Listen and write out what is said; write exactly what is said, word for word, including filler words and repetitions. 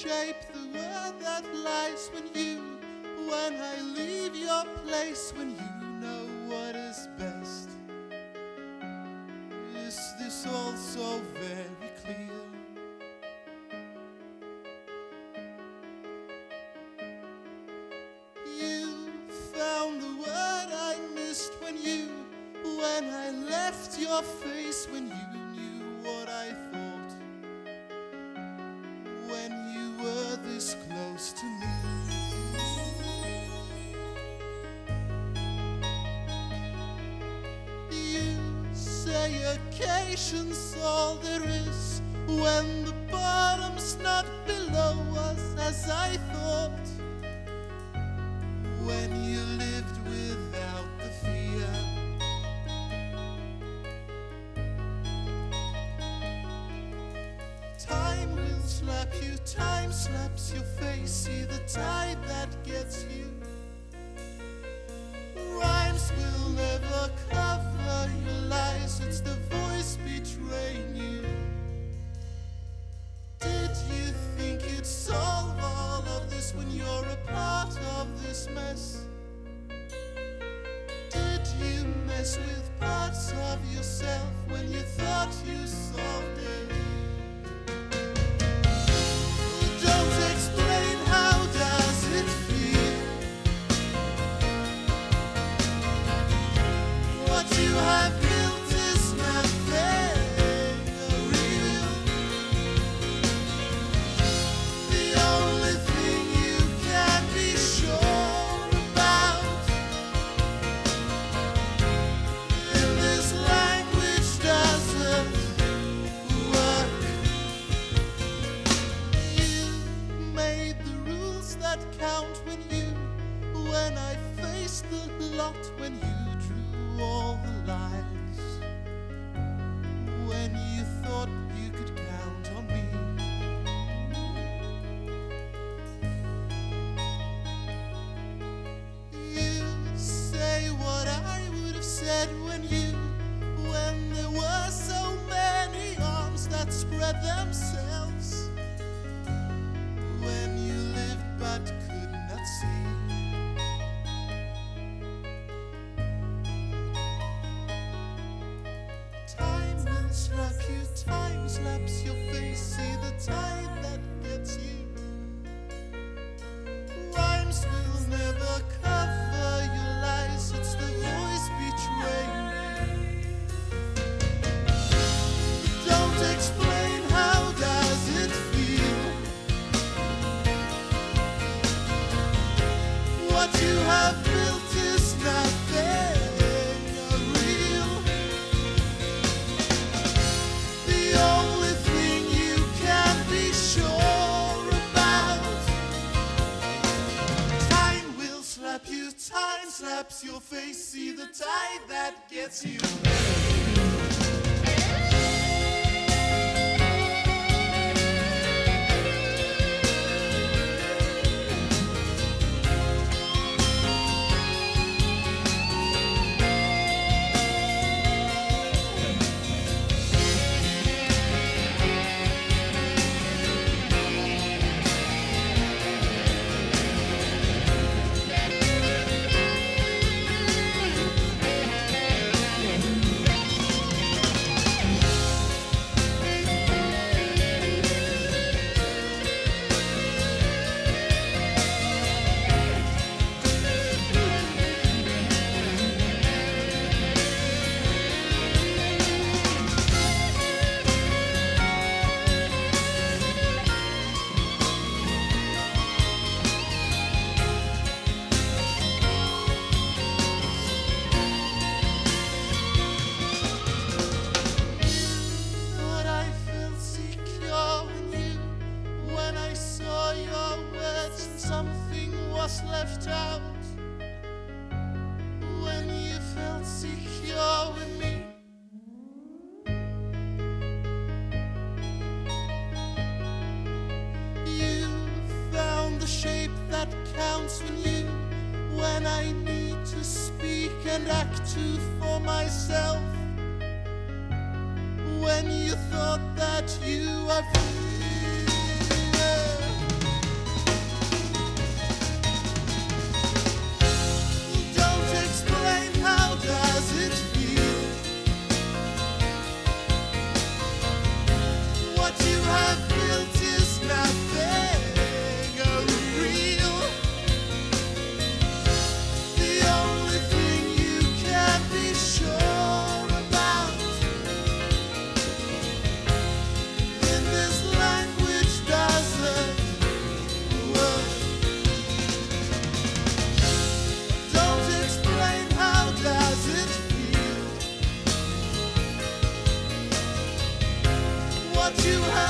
shape the world that lies when you, when I leave your place, when you know what is best. Is this all so very clear? You found the word I missed when you, when I left your face, when you knew what I thought, when you were this close to me. You say occasion's all there is, when the bottom's not below us as I thought, when you lived without the fear. Time will slap you, time slaps your face, see the tide that gets you. Rhymes will never cover your lies, it's the voice betraying you. Did you think you'd solve all of this when you're a part of this mess? Did you mess with parts of yourself when you thought you solved it? Don't explain, how does it feel? What you have built is nothing real. The only thing you can be sure about in this language doesn't work. You made the rules that count when you, when I faced the lot, when you drew all the lines, when you thought you could count on me. You say what I would have said when you, when there were so many arms that spread themselves, when you lived but could not see. Time will slap you, time slaps your face, see the tide that gets you. Rhymes will never cover your lies, it's the voice betraying you. Don't explain, how does it feel? What you have built is nothing real. The only thing you can be sure about, time will slap you, time slaps your face, see the tide that gets you. Thought I felt secure in you, when I saw your words and something was left out. When you felt secure with me, you found the shape that counts when you, when I need to speak and act to for myself, when you thought that you are free. you